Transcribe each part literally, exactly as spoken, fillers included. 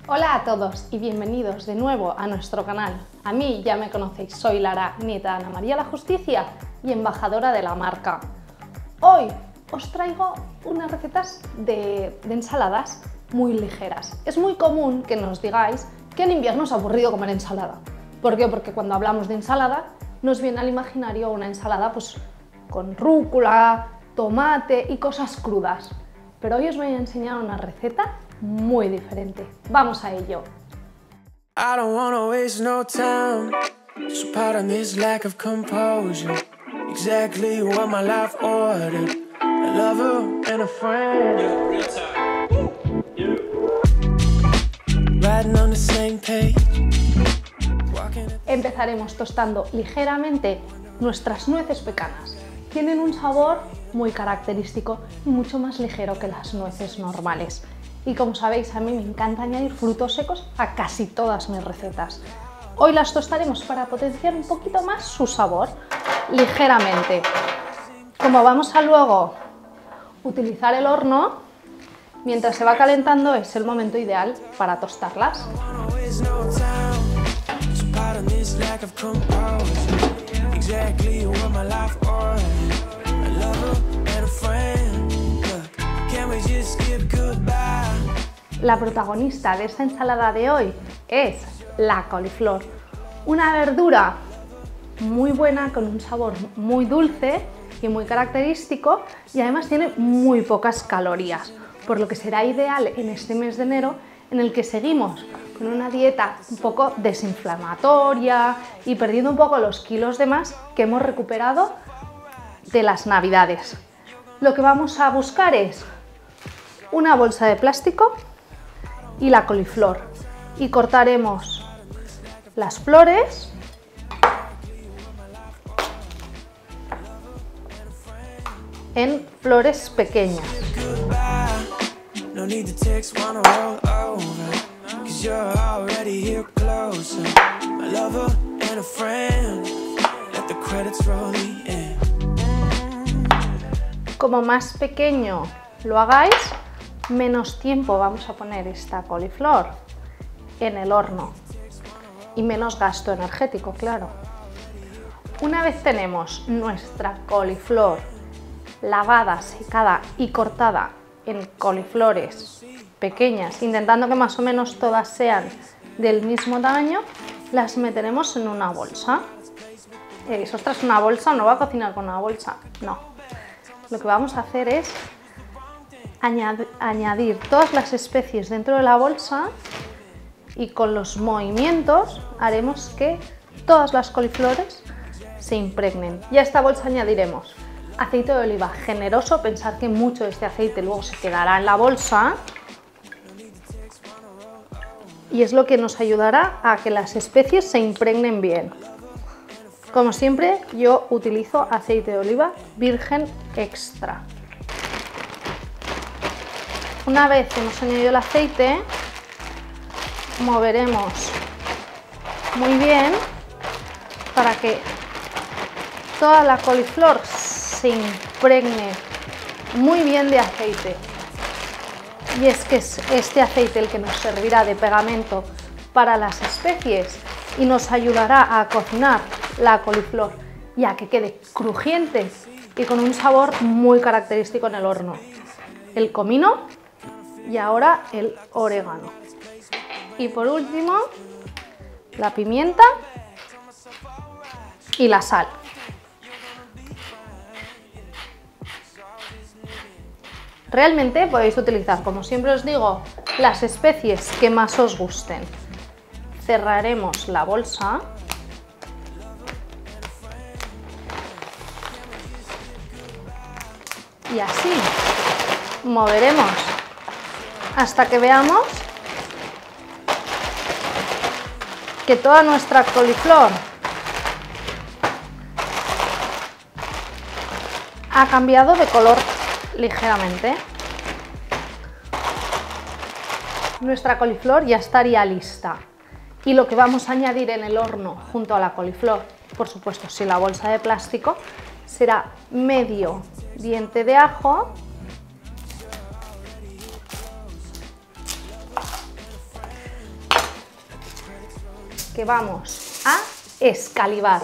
Hola a todos y bienvenidos de nuevo a nuestro canal. A mí ya me conocéis, soy Lara, nieta de Ana María la Justicia y embajadora de la marca. Hoy os traigo unas recetas de, de ensaladas muy ligeras. Es muy común que nos digáis que en invierno es aburrido comer ensalada. ¿Por qué? Porque cuando hablamos de ensalada nos viene al imaginario una ensalada pues, con rúcula, tomate y cosas crudas. Pero hoy os voy a enseñar una receta muy diferente. Vamos a ello. I don't wanna waste no time. So pardon this lack of composure. Exactly what my life ordered. A lover and a friend. Riding on the same page. Empezaremos tostando ligeramente nuestras nueces pecanas. Tienen un sabor muy característico y mucho más ligero que las nueces normales. Y como sabéis, a mí me encanta añadir frutos secos a casi todas mis recetas. Hoy las tostaremos para potenciar un poquito más su sabor, ligeramente. Como vamos a luego utilizar el horno, mientras se va calentando es el momento ideal para tostarlas. La protagonista de esta ensalada de hoy es la coliflor, una verdura muy buena con un sabor muy dulce y muy característico y además tiene muy pocas calorías, por lo que será ideal en este mes de enero en el que seguimos con una dieta un poco desinflamatoria y perdiendo un poco los kilos de más que hemos recuperado de las navidades. Lo que vamos a buscar es una bolsa de plástico y la coliflor y cortaremos las flores en flores pequeñas. Como más pequeño lo hagáis, menos tiempo vamos a poner esta coliflor en el horno y menos gasto energético, claro. Una vez tenemos nuestra coliflor lavada, secada y cortada en coliflores pequeñas, intentando que más o menos todas sean del mismo tamaño, las meteremos en una bolsa. Y diréis, ostras, ¿una bolsa? ¿No va a cocinar con una bolsa? No. Lo que vamos a hacer es añadir todas las especies dentro de la bolsa y con los movimientos haremos que todas las coliflores se impregnen. Y a esta bolsa añadiremos aceite de oliva generoso, pensad que mucho de este aceite luego se quedará en la bolsa y es lo que nos ayudará a que las especies se impregnen bien. Como siempre, yo utilizo aceite de oliva virgen extra. Una vez hemos añadido el aceite, moveremos muy bien para que toda la coliflor se impregne muy bien de aceite. Y es que es este aceite el que nos servirá de pegamento para las especies y nos ayudará a cocinar la coliflor y a que quede crujiente y con un sabor muy característico en el horno. El comino y ahora el orégano. Y por último, la pimienta y la sal. Realmente podéis utilizar, como siempre os digo, las especies que más os gusten. Cerraremos la bolsa. Y así moveremos hasta que veamos que toda nuestra coliflor ha cambiado de color ligeramente. Nuestra coliflor ya estaría lista y lo que vamos a añadir en el horno junto a la coliflor, por supuesto sin la bolsa de plástico, será medio diente de ajo, que vamos a escalivar.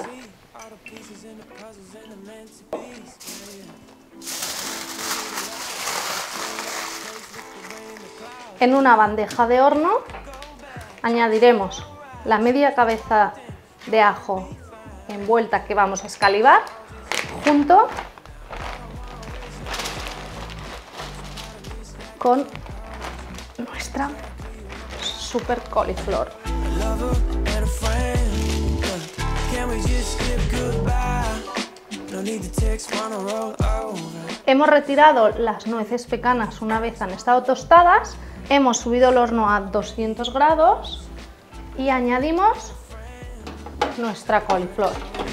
En una bandeja de horno añadiremos la media cabeza de ajo envuelta que vamos a escalivar junto con nuestra super coliflor. Hemos retirado las nueces pecanas una vez han estado tostadas, hemos subido el horno a doscientos grados y añadimos nuestra coliflor.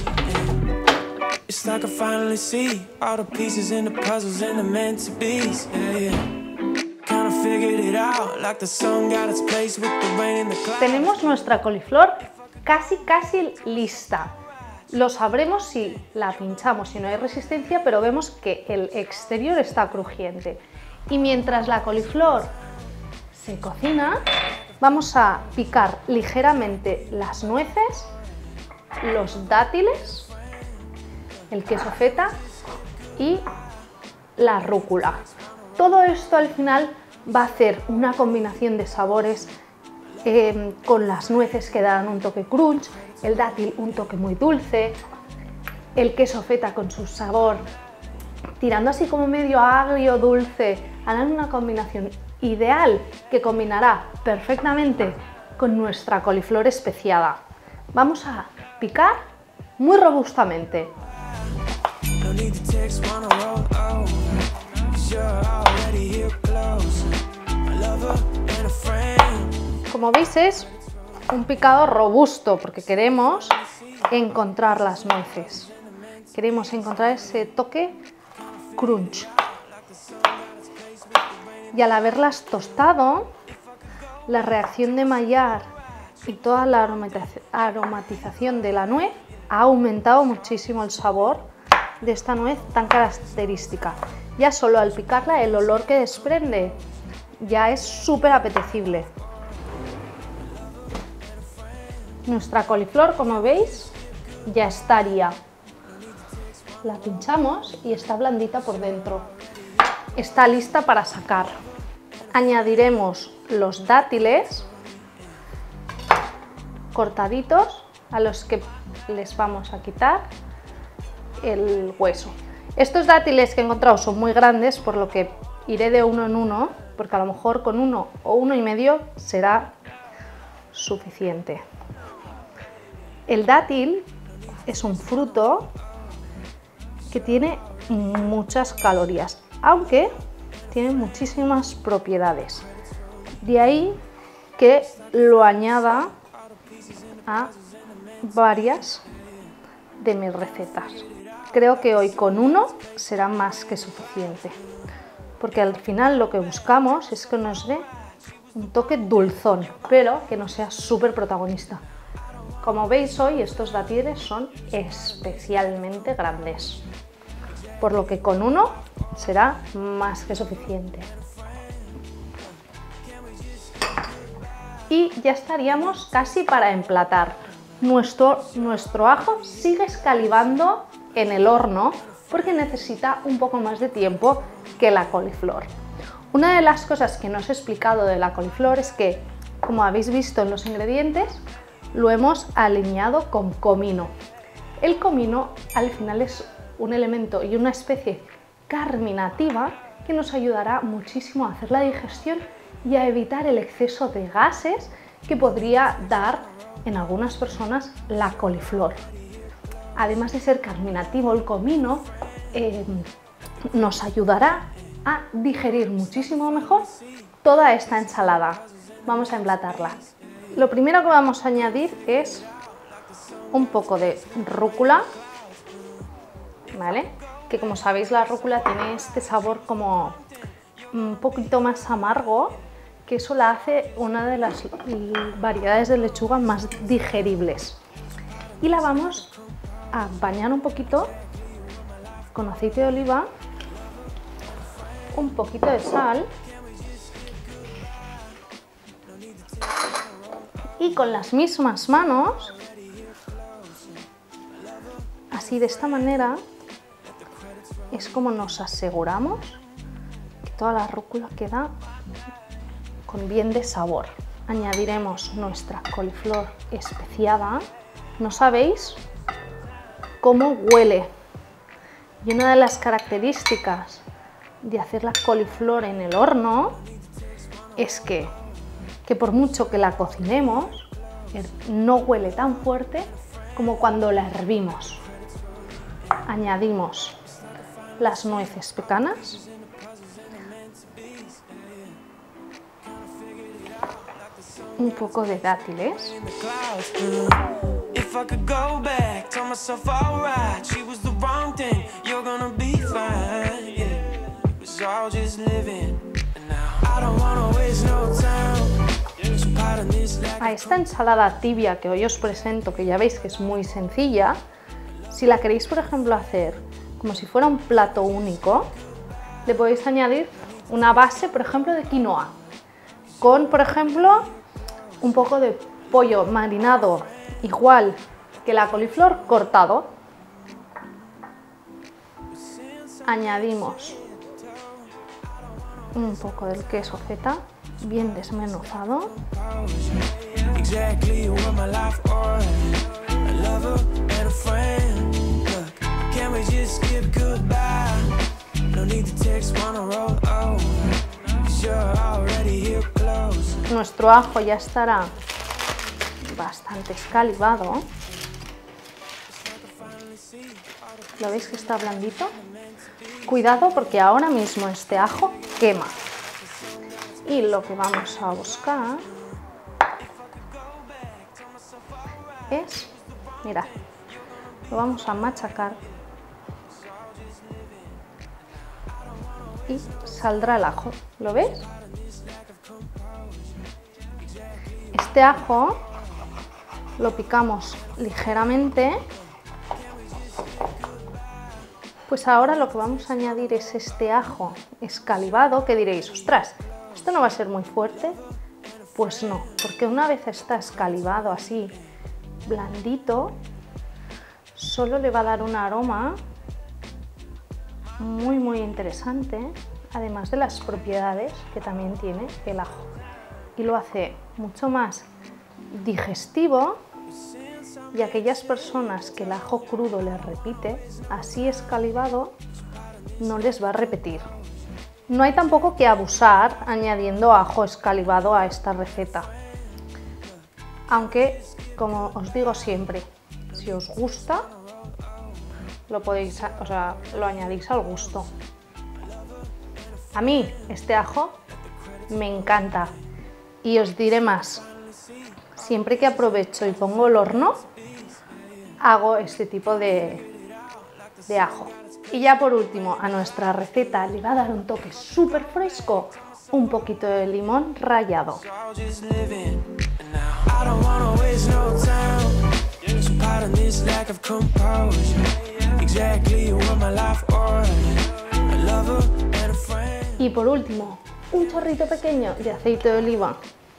Tenemos nuestra coliflor casi casi lista. Lo sabremos si la pinchamos, si no hay resistencia, pero vemos que el exterior está crujiente. Y mientras la coliflor se cocina, vamos a picar ligeramente las nueces, los dátiles, el queso feta y la rúcula. Todo esto al final va a hacer una combinación de sabores eh, con las nueces que dan un toque crunch, el dátil un toque muy dulce, el queso feta con su sabor tirando así como medio agrio dulce, harán una combinación ideal que combinará perfectamente con nuestra coliflor especiada. Vamos a picar muy robustamente. Como veis es un picado robusto porque queremos encontrar las nueces, queremos encontrar ese toque crunch. Y al haberlas tostado, la reacción de Maillard y toda la aromatización de la nuez ha aumentado muchísimo el sabor de esta nuez tan característica. Ya solo al picarla el olor que desprende ya es súper apetecible. Nuestra coliflor, como veis, ya estaría. La pinchamos y está blandita por dentro. Está lista para sacar. Añadiremos los dátiles cortaditos a los que les vamos a quitar el hueso. Estos dátiles que he encontrado son muy grandes, por lo que iré de uno en uno, porque a lo mejor con uno o uno y medio será suficiente. El dátil es un fruto que tiene muchas calorías, aunque tiene muchísimas propiedades. De ahí que lo añada a varias de mis recetas. Creo que hoy con uno será más que suficiente, porque al final lo que buscamos es que nos dé un toque dulzón, pero que no sea súper protagonista. Como veis hoy estos dátiles son especialmente grandes, por lo que con uno será más que suficiente. Y ya estaríamos casi para emplatar. Nuestro, nuestro ajo sigue escalivando en el horno porque necesita un poco más de tiempo que la coliflor. Una de las cosas que no os he explicado de la coliflor es que, como habéis visto en los ingredientes, lo hemos alineado con comino. El comino al final es un elemento y una especie carminativa que nos ayudará muchísimo a hacer la digestión y a evitar el exceso de gases que podría dar en algunas personas la coliflor. Además de ser carminativo, el comino eh, nos ayudará a digerir muchísimo mejor toda esta ensalada. Vamos a emplatarla. Lo primero que vamos a añadir es un poco de rúcula, ¿vale? Que como sabéis la rúcula tiene este sabor como un poquito más amargo, que eso la hace una de las variedades de lechuga más digeribles. Y la vamos a bañar un poquito con aceite de oliva, un poquito de sal Y con las mismas manos, así de esta manera, es como nos aseguramos que toda la rúcula queda con bien de sabor. Añadiremos nuestra coliflor especiada. No sabéis cómo huele. Y una de las características de hacer la coliflor en el horno es que, que por mucho que la cocinemos, no huele tan fuerte como cuando la hervimos. Añadimos las nueces pecanas, un poco de dátiles, a esta ensalada tibia que hoy os presento, que ya veis que es muy sencilla, si la queréis, por ejemplo, hacer como si fuera un plato único, le podéis añadir una base, por ejemplo, de quinoa, con, por ejemplo, un poco de pollo marinado, igual que la coliflor, cortado. Añadimos un poco del queso feta, bien desmenuzado. Nuestro ajo ya estará bastante escalivado. ¿Lo veis que está blandito? Cuidado porque ahora mismo este ajo quema. Y lo que vamos a buscar es, mirad, lo vamos a machacar y saldrá el ajo. ¿Lo ves? Este ajo lo picamos ligeramente. Pues ahora lo que vamos a añadir es este ajo escalivado, que diréis, ostras, ¿esto no va a ser muy fuerte? Pues no, porque una vez está escalivado así, blandito, solo le va a dar un aroma muy muy interesante, además de las propiedades que también tiene el ajo. Y lo hace mucho más digestivo, y aquellas personas que el ajo crudo les repite, así escalivado no les va a repetir. No hay tampoco que abusar añadiendo ajo escalivado a esta receta, aunque, como os digo siempre, si os gusta, lo podéis, o sea, lo añadís al gusto. A mí este ajo me encanta, y os diré más, siempre que aprovecho y pongo el horno, hago este tipo de, de ajo. Y ya por último, a nuestra receta le va a dar un toque súper fresco, un poquito de limón rallado. Y por último, un chorrito pequeño de aceite de oliva.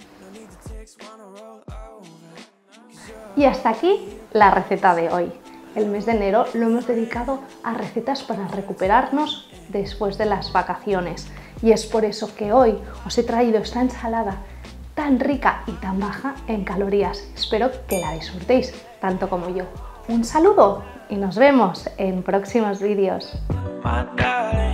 Y hasta aquí la receta de hoy. El mes de enero lo hemos dedicado a recetas para recuperarnos después de las vacaciones. Y es por eso que hoy os he traído esta ensalada tan rica y tan baja en calorías. Espero que la disfrutéis tanto como yo. Un saludo y nos vemos en próximos vídeos.